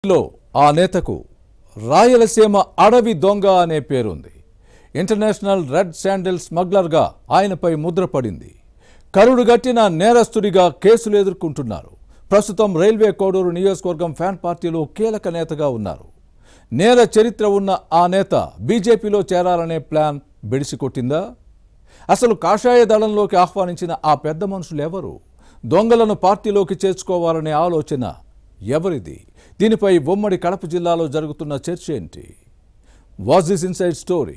లో ఆ నేతకు రాయలసీమ అడవి దొంగ అనే పేరుంది. ఇంటర్నేషనల్ రెడ్ శాండిల్ స్మగ్లర్గా ఆయనపై ముద్ర పడింది. కరుడుగట్టిన నేరస్తుడిగా కేసులు ఎదుర్కొంటున్నారు. ప్రస్తుతం రైల్వే కోడూరు నియోజకవర్గం ఫ్యాన్ పార్టీలో కీలక నేతగా ఉన్నారు. నేర చరిత్ర ఉన్న ఆ నేత బీజేపీలో చేరాలనే ప్లాన్ బెడిసికొట్టిందా? అసలు కాషాయ దళంలోకి ఆహ్వానించిన ఆ పెద్ద మనుషులు ఎవరు? దొంగలను పార్టీలోకి చేర్చుకోవాలనే ఆలోచన ఎవరిది? దీనిపై ఉమ్మడి కడప జిల్లాలో జరుగుతున్న చర్చ ఏంటి? What this inside story?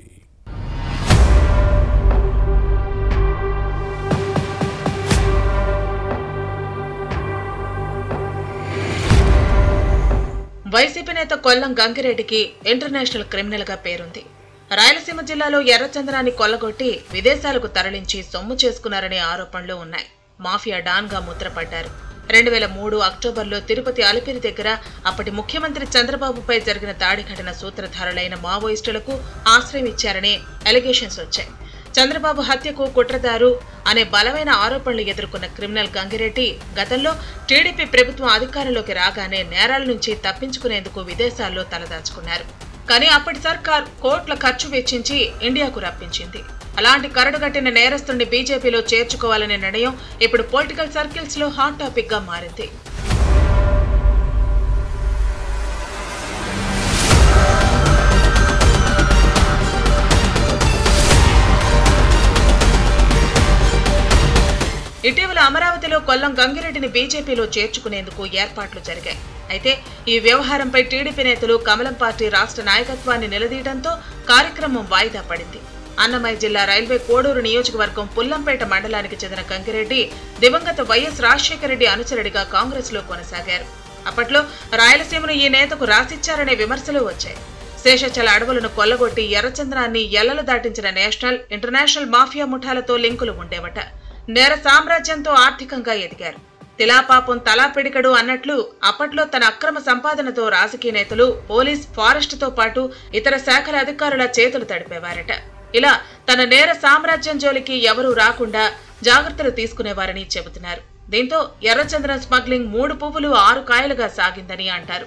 YCP నేత కొల్లం గంగిరెడ్డికి ఇంటర్నేషనల్ క్రిమినల్ గా పేరుంది. రాయలసీమ జిల్లాలో ఎర్రచందనాన్ని కొల్లగొట్టి విదేశాలకు తరలించి సొమ్ము చేసుకున్నారనే ఆరోపణలు ఉన్నాయి. మాఫియా డాన్ గా ముద్రపడ్డారు. 2003 అక్టోబర్లో తిరుపతి అలిపిరి దగ్గర అప్పటి ముఖ్యమంత్రి చంద్రబాబుపై జరిగిన దాడి ఘటన సూత్రధారులైన మావోయిస్టులకు ఆశ్రయం ఇచ్చారనే అలిగేషన్స్ వచ్చాయి. చంద్రబాబు హత్యకు కుట్రదారు అనే బలమైన ఆరోపణలు ఎదుర్కొన్న క్రిమినల్ గంగిరెడ్డి గతంలో టీడీపీ ప్రభుత్వం అధికారంలోకి రాగానే నేరాల నుంచి తప్పించుకునేందుకు విదేశాల్లో తలదాచుకున్నారు. కానీ అప్పటి సర్కార్ కోట్ల ఖర్చు వెచ్చించి ఇండియాకు రప్పించింది. అలాంటి కరడుగట్టిన నేరస్తుడిని బీజేపీలో చేర్చుకోవాలనే నిర్ణయం ఇప్పుడు పొలిటికల్ సర్కిల్స్ లో హాట్ టాపిక్ గా మారింది. ఇటీవల అమరావతిలో కొల్లం గంగిరెడ్డిని బీజేపీలో చేర్చుకునేందుకు ఏర్పాట్లు జరిగాయి. అయితే ఈ వ్యవహారంపై టీడీపీ నేతలు కమలం పార్టీ రాష్ట్ర నాయకత్వాన్ని నిలదీయడంతో కార్యక్రమం వాయిదా పడింది. అన్నమయ్య జిల్లా రైల్వే కోడూరు నియోజకవర్గం పుల్లంపేట మండలానికి చెందిన గంగిరెడ్డి దివంగత వైఎస్ రాజశేఖర రెడ్డి అనుచరుడిగా కాంగ్రెస్ లో కొనసాగారు. అప్పట్లో రాయలసీమను ఈ నేతకు రాసిచ్చారనే విమర్శలు వచ్చాయి. శేషాచల అడవులను కొల్లగొట్టి ఎర్రచందనాన్ని ఎల్లలు దాటించిన నేషనల్, ఇంటర్నేషనల్ మాఫియా ముఠాలతో లింకులు ఉండేవట. నేర సామ్రాజ్యంతో ఆర్థికంగా ఎదిగారు. తిలాపాపం తలా పిడికడు అన్నట్లు అప్పట్లో తన అక్రమ సంపాదనతో రాజకీయ నేతలు, పోలీస్, ఫారెస్ట్ తో పాటు ఇతర శాఖల అధికారుల చేతులు తడిపేవారట. ఇలా తన నేర సామ్రాజ్యం జోలికి ఎవరూ రాకుండా జాగ్రత్తలు తీసుకునేవారని చెబుతున్నారు. దీంతో ఎర్రచందనం స్మగ్లింగ్ 3 పువ్వులు 6 కాయలుగా సాగిందని అంటారు.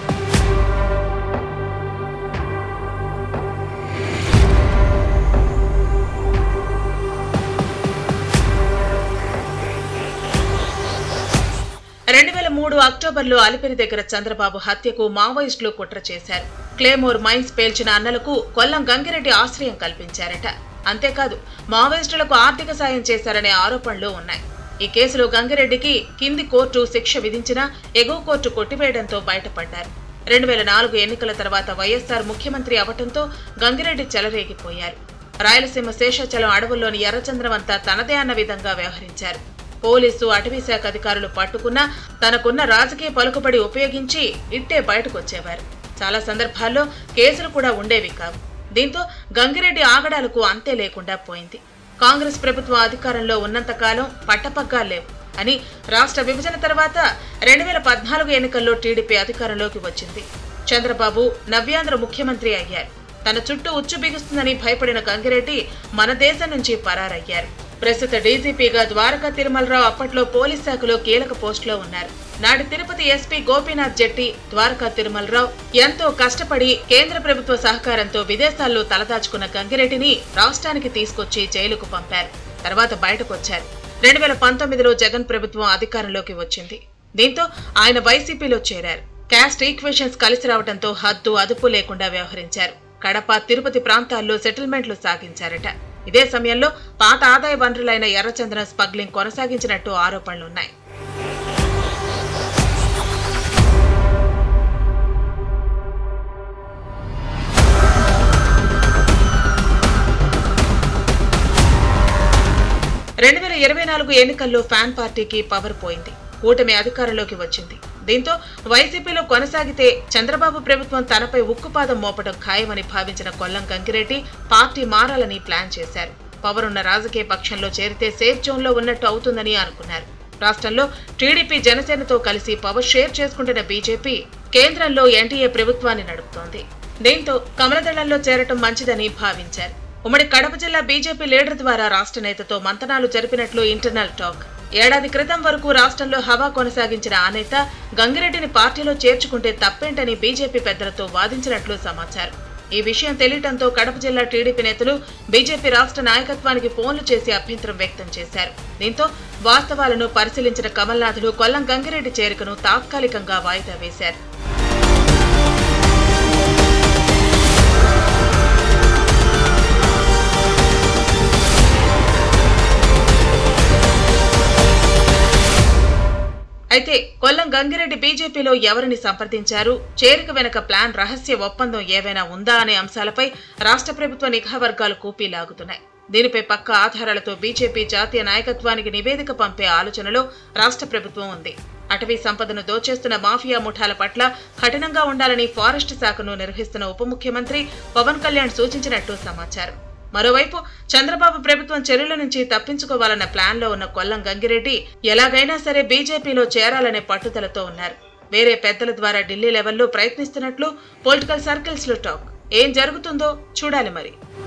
అక్టోబర్లో అలిపిరి దగ్గర చంద్రబాబు హత్యకు మావోయిస్టులు కుట్ర చేశారు. క్లేమోర్ మైన్స్ పేల్చిన అన్నలకు కొల్లం గంగిరెడ్డి ఆశ్రయం కల్పించారట. అంతేకాదు మావోయిస్టులకు ఆర్థిక సాయం చేశారనే ఆరోపణలు ఉన్నాయి. ఈ కేసులో గంగిరెడ్డికి కింది కోర్టు శిక్ష విధించినా ఎగువ కోర్టు కొట్టివేయడంతో బయటపడ్డారు. 2004 ఎన్నికల తర్వాత వైఎస్ఆర్ ముఖ్యమంత్రి అవటంతో గంగిరెడ్డి చెలరేగిపోయారు. రాయలసీమ శేషాచలం అడవుల్లోని ఎర్రచంద్రం అంతా తనదే అన్న విధంగా వ్యవహరించారు. పోలీసు, అటవీ శాఖ అధికారులు పట్టుకున్నా తనకున్న రాజకీయ పలుకుబడి ఉపయోగించి ఇట్టే బయటకొచ్చేవారు. చాలా సందర్భాల్లో కేసులు కూడా ఉండేవి కావు. దీంతో గంగిరెడ్డి ఆగడాలకు అంతే లేకుండా పోయింది. కాంగ్రెస్ ప్రభుత్వం అధికారంలో ఉన్నంతకాలం పట్టపగ్గాలేవు అని రాష్ట్ర విభజన తర్వాత 2014 ఎన్నికల్లో టీడీపీ అధికారంలోకి వచ్చింది. చంద్రబాబు నవ్యాంధ్ర ముఖ్యమంత్రి అయ్యారు. తన చుట్టూ ఉచ్చు బిగుస్తుందని భయపడిన గంగిరెడ్డి మన దేశం నుంచి పరారయ్యారు. ప్రస్తుత డీజీపీగా ద్వారకా తిరుమలరావు అప్పట్లో పోలీస్ శాఖలో కీలక పోస్టులో ఉన్నారు. నాటి తిరుపతి ఎస్పీ గోపీనాథ్ జెట్టి, ద్వారకా తిరుమలరావు ఎంతో కష్టపడి కేంద్ర ప్రభుత్వ సహకారంతో విదేశాల్లో తలదాచుకున్న గంగిరెడ్డిని రాష్ట్రానికి తీసుకొచ్చి జైలుకు పంపారు. తర్వాత బయటకొచ్చారు. 2019లో జగన్ ప్రభుత్వం అధికారంలోకి వచ్చింది. దీంతో ఆయన వైసీపీలో చేరారు. క్యాస్ట్ ఈక్వేషన్స్ కలిసి రావడంతో హద్దు అదుపు లేకుండా వ్యవహరించారు. కడప, తిరుపతి ప్రాంతాల్లో సెటిల్మెంట్లు సాగించారట. ఇదే సమయంలో పాత ఆదాయ వనరులైన ఎర్రచందనం స్మగ్లింగ్ కొనసాగించినట్టు ఆరోపణలున్నాయి. ఎన్నికల్లో ఫ్యాన్ పార్టీకి పవర్ పోయింది. కూటమి అధికారంలోకి వచ్చింది. దీంతో వైసీపీలో కొనసాగితే చంద్రబాబు ప్రభుత్వం తనపై ఉక్కుపాదం మోపడం ఖాయమని భావించిన కొల్లం గంగిరెడ్డి పార్టీ మారాలని ప్లాన్ చేశారు. పవర్ ఉన్న రాజకీయ పక్షంలో చేరితే సేఫ్ జోన్ లో ఉన్నట్టు అవుతుందని అనుకున్నారు. రాష్ట్రంలో టీడీపీ, జనసేనతో కలిసి పవర్ షేర్ చేసుకుంటున్న బీజేపీ కేంద్రంలో ఎన్డీఏ ప్రభుత్వాన్ని నడుపుతోంది. దీంతో కమలదళంలో చేరటం మంచిదని భావించారు. ఉమ్మడి కడప జిల్లా బీజేపీ లీడర్ ద్వారా రాష్ట్ర నేతతో మంతనాలు జరిపినట్లు ఇంటర్నల్ టాక్. ఏడాది క్రితం వరకు రాష్ట్రంలో హవా కొనసాగించిన ఆ నేత గంగిరెడ్డిని పార్టీలో చేర్చుకుంటే తప్పేంటని బీజేపీ పెద్దలతో వాదించినట్లు సమాచారం. ఈ విషయం తెలియటంతో కడప జిల్లా టీడీపీ నేతలు బీజేపీ రాష్ట్ర నాయకత్వానికి ఫోన్లు చేసి అభ్యంతరం వ్యక్తం చేశారు. దీంతో వాస్తవాలను పరిశీలించిన కమల్నాథులు కొల్లం గంగిరెడ్డి చేరికను తాత్కాలికంగా వాయిదా వేశారు. అయితే కొల్లం గంగిరెడ్డి బీజేపీలో ఎవరిని సంప్రదించారు, చేరిక వెనక ప్లాన్ రహస్య ఒప్పందం ఏవైనా ఉందా అనే అంశాలపై రాష్ట్ర ప్రభుత్వ నిఘా వర్గాలు కూపీలాగుతున్నాయి. దీనిపై పక్కా ఆధారాలతో బీజేపీ జాతీయ నాయకత్వానికి నివేదిక పంపే ఆలోచనలో రాష్ట్ర ప్రభుత్వం ఉంది. అటవీ సంపదను దోచేస్తున్న మాఫియా ముఠాల పట్ల కఠినంగా ఉండాలని ఫారెస్ట్ శాఖను నిర్వహిస్తున్న ఉప ముఖ్యమంత్రి పవన్ కళ్యాణ్ సూచించినట్టు సమాచారం. మరోవైపు చంద్రబాబు ప్రభుత్వం చర్యల నుంచి తప్పించుకోవాలన్న ప్లాన్లో ఉన్న కొల్లం గంగిరెడ్డి ఎలాగైనా సరే బీజేపీలో చేరాలనే పట్టుదలతో ఉన్నారు. వేరే పెద్దల ద్వారా ఢిల్లీ లెవెల్లో ప్రయత్నిస్తున్నట్లు పొలిటికల్ సర్కిల్స్ లో టాక్. ఏం జరుగుతుందో చూడాలి మరి.